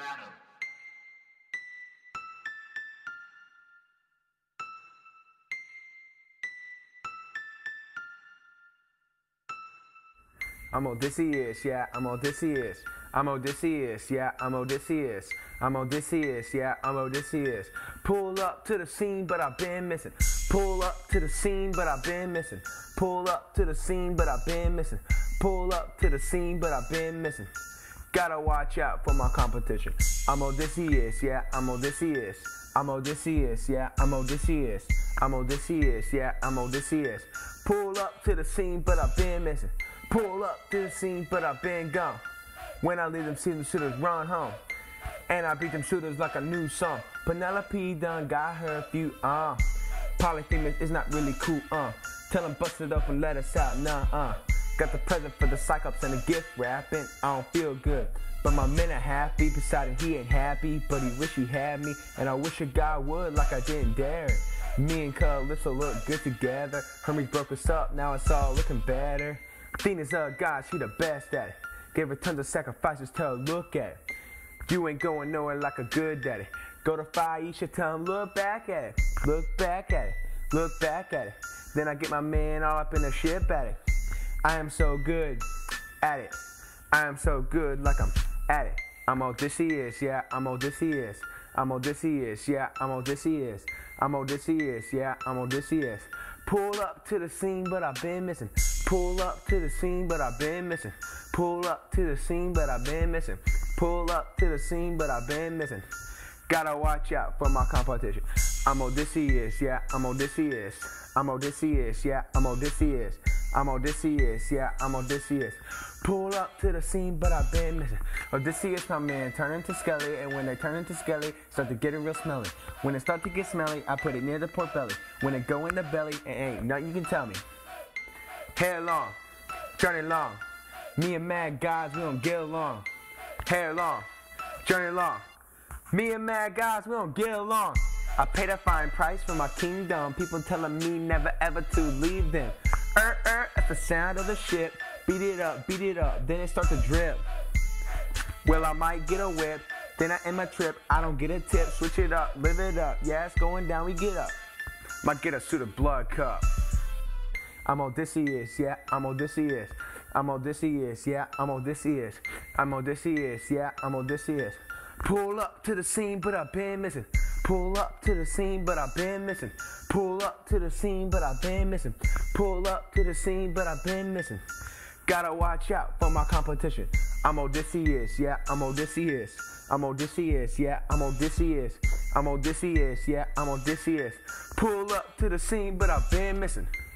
I'm Odysseus, yeah, I'm Odysseus. I'm Odysseus, yeah, I'm Odysseus. I'm Odysseus, yeah, I'm Odysseus. Pull up to the scene, but I've been missing. Pull up to the scene, but I've been missing. Pull up to the scene, but I've been missing. Pull up to the scene, but I've been missing. Gotta watch out for my competition. I'm Odysseus, yeah, I'm Odysseus. I'm Odysseus, yeah, I'm Odysseus. I'm Odysseus, yeah, I'm Odysseus. Pull up to the scene, but I've been missing. Pull up to the scene, but I've been gone. When I leave them shooters run home. And I beat them shooters like a new song. Penelope done got her a few, Polyphemus is not really cool, Tell them bust it up and let us out, Got the present for the Cyclops and the gift wrapping. I don't feel good, but my men are happy. Poseidon, he ain't happy, but he wish he had me. And I wish a God would, like I didn't dare. Me and Calypso look good together. Hermes broke us up, now it's all looking better. Athena's a god, she the best at it. Gave her tons of sacrifices, tell her look at it. You ain't going nowhere like a good daddy. Go to Phaeacia, tell him look back at it. Look back at it, look back at it. Then I get my man all up in the ship at it. I am so good at it. I am so good like I'm at it. I'm Odysseus, yeah, I'm Odysseus. I'm Odysseus, yeah, I'm Odysseus. I'm Odysseus, yeah, I'm Odysseus. Pull up to the scene, but I've been missing. Pull up to the scene, but I've been missing. Pull up to the scene, but I've been missing. Pull up to the scene, but I've been missing. Gotta watch out for my competition. I'm Odysseus, yeah, I'm Odysseus. I'm Odysseus, yeah, I'm Odysseus. I'm Odysseus, yeah, I'm Odysseus. Pull up to the scene, but I've been missing. Odysseus, my man, turn into Skelly, and when they turn into Skelly, start to get it real smelly. When it start to get smelly, I put it near the pork belly. When it go in the belly, it ain't nothing you can tell me. Hair long, journey long. Me and mad guys, we don't get along. Hair long, journey long. Me and mad guys, we don't get along. I paid a fine price for my kingdom. People telling me never ever to leave them. At the sound of the ship. Beat it up, then it start to drip. Well, I might get a whip, then I end my trip. I don't get a tip, switch it up, live it up. Yeah, it's going down, we get up. Might get a suit of blood cup. I'm Odysseus, yeah, I'm Odysseus. I'm Odysseus, yeah, I'm Odysseus. I'm Odysseus, yeah, I'm Odysseus. Pull up to the scene, but I've been missing. Pull up to the scene, but I've been missing. Pull up to the scene, but I've been missing. Pull up to the scene, but I've been missing. Gotta watch out for my competition. I'm Odysseus, yeah, I'm Odysseus. I'm Odysseus, yeah, I'm Odysseus. I'm Odysseus, yeah, I'm Odysseus. Pull up to the scene, but I've been missing.